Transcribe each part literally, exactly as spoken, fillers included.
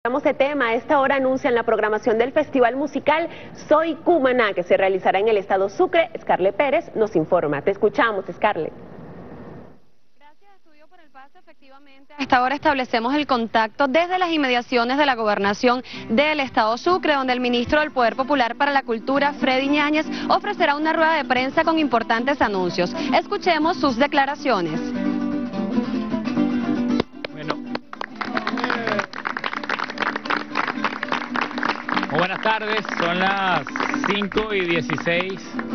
Cambiamos de tema. A esta hora anuncian la programación del festival musical Soy Cumaná, que se realizará en el estado Sucre. Scarlett Pérez nos informa. Te escuchamos, Scarlett. Gracias, Estudio, por el pase. Efectivamente, a esta hora establecemos el contacto desde las inmediaciones de la gobernación del estado Sucre, donde el ministro del Poder Popular para la Cultura, Freddy Ñáñez, ofrecerá una rueda de prensa con importantes anuncios. Escuchemos sus declaraciones. Muy buenas tardes, son las cinco y dieciséis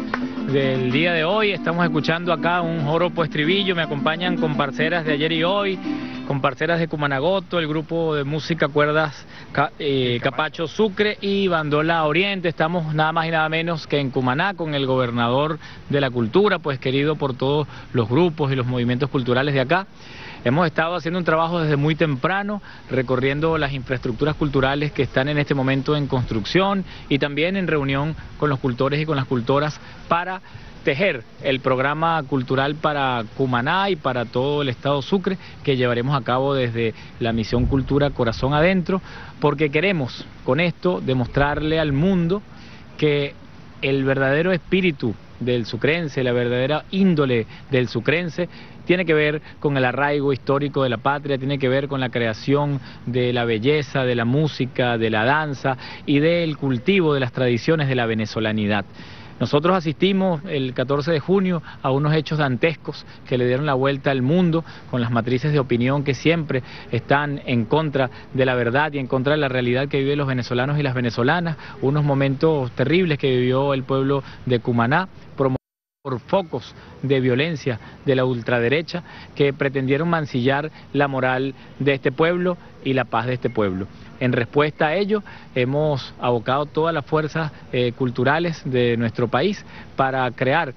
del día de hoy. Estamos escuchando acá un joropo estribillo. Me acompañan comparceras de ayer y hoy, comparceras de Cumanagoto, el grupo de música Cuerdas eh, Capacho Sucre y Bandola Oriente. Estamos nada más y nada menos que en Cumaná con el gobernador de la cultura, pues querido por todos los grupos y los movimientos culturales de acá. Hemos estado haciendo un trabajo desde muy temprano, recorriendo las infraestructuras culturales que están en este momento en construcción y también en reunión con los cultores y con las cultoras para tejer el programa cultural para Cumaná y para todo el estado Sucre que llevaremos a cabo desde la Misión Cultura Corazón Adentro, porque queremos con esto demostrarle al mundo que el verdadero espíritu del sucrense, la verdadera índole del sucrense, tiene que ver con el arraigo histórico de la patria, tiene que ver con la creación de la belleza, de la música, de la danza y del cultivo de las tradiciones de la venezolanidad. Nosotros asistimos el catorce de junio a unos hechos dantescos que le dieron la vuelta al mundo con las matrices de opinión que siempre están en contra de la verdad y en contra de la realidad que viven los venezolanos y las venezolanas, unos momentos terribles que vivió el pueblo de Cumaná, por focos de violencia de la ultraderecha que pretendieron mancillar la moral de este pueblo y la paz de este pueblo. En respuesta a ello, hemos abocado todas las fuerzas eh, culturales de nuestro país para crear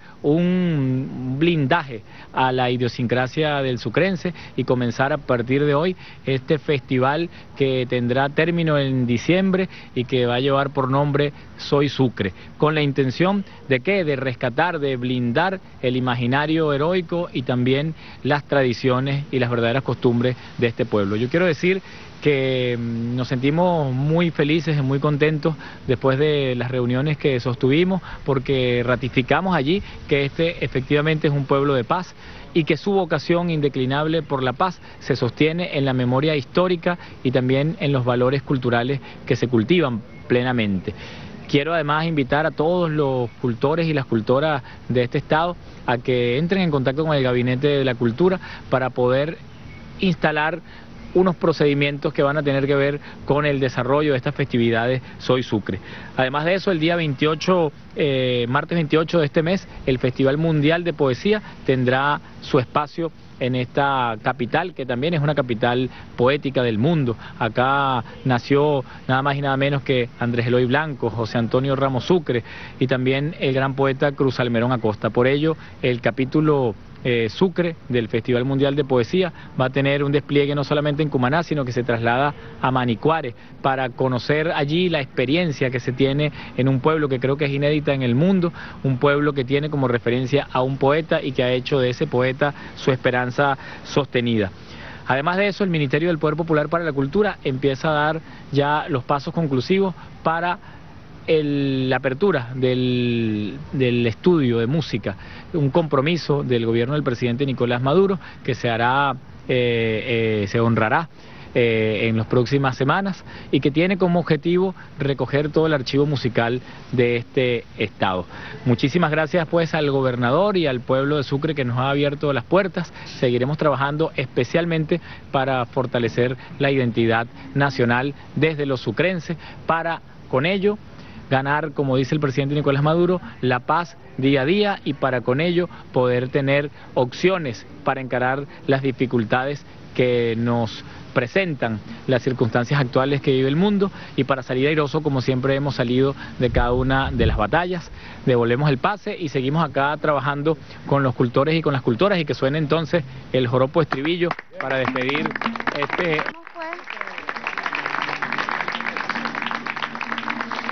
un blindaje a la idiosincrasia del sucrense y comenzar a partir de hoy este festival que tendrá término en diciembre y que va a llevar por nombre Soy Sucre, con la intención de ¿qué? De rescatar, de blindar el imaginario heroico y también las tradiciones y las verdaderas costumbres de este pueblo. Yo quiero decir que nos sentimos muy felices y muy contentos después de las reuniones que sostuvimos, porque ratificamos allí que este efectivamente es un pueblo de paz y que su vocación indeclinable por la paz se sostiene en la memoria histórica y también en los valores culturales que se cultivan plenamente. Quiero además invitar a todos los cultores y las cultoras de este estado a que entren en contacto con el Gabinete de la Cultura para poder instalar unos procedimientos que van a tener que ver con el desarrollo de estas festividades Soy Sucre. Además de eso, el día veintiocho, eh, martes veintiocho de este mes, el Festival Mundial de Poesía tendrá su espacio en esta capital, que también es una capital poética del mundo. Acá nació nada más y nada menos que Andrés Eloy Blanco, José Antonio Ramos Sucre y también el gran poeta Cruz Almerón Acosta. Por ello, el capítulo Eh, Sucre del Festival Mundial de Poesía va a tener un despliegue no solamente en Cumaná, sino que se traslada a Manicuare para conocer allí la experiencia que se tiene en un pueblo que creo que es inédita en el mundo, un pueblo que tiene como referencia a un poeta y que ha hecho de ese poeta su esperanza sostenida. Además de eso, el Ministerio del Poder Popular para la Cultura empieza a dar ya los pasos conclusivos para El, la apertura del, del estudio de música, un compromiso del gobierno del presidente Nicolás Maduro que se hará, eh, eh, se honrará eh, en las próximas semanas y que tiene como objetivo recoger todo el archivo musical de este estado. Muchísimas gracias pues al gobernador y al pueblo de Sucre que nos ha abierto las puertas. Seguiremos trabajando especialmente para fortalecer la identidad nacional desde los sucrenses, para con ello ganar, como dice el presidente Nicolás Maduro, la paz día a día y para con ello poder tener opciones para encarar las dificultades que nos presentan las circunstancias actuales que vive el mundo y para salir airoso como siempre hemos salido de cada una de las batallas. Devolvemos el pase y seguimos acá trabajando con los cultores y con las cultoras y que suene entonces el joropo estribillo para despedir este...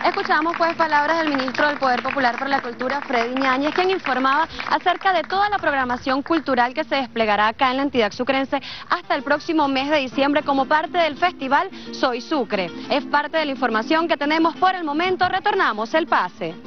Escuchamos pues palabras del ministro del Poder Popular para la Cultura, Freddy Ñáñez, quien informaba acerca de toda la programación cultural que se desplegará acá en la entidad sucrense hasta el próximo mes de diciembre como parte del festival Soy Sucre. Es parte de la información que tenemos por el momento. Retornamos el pase.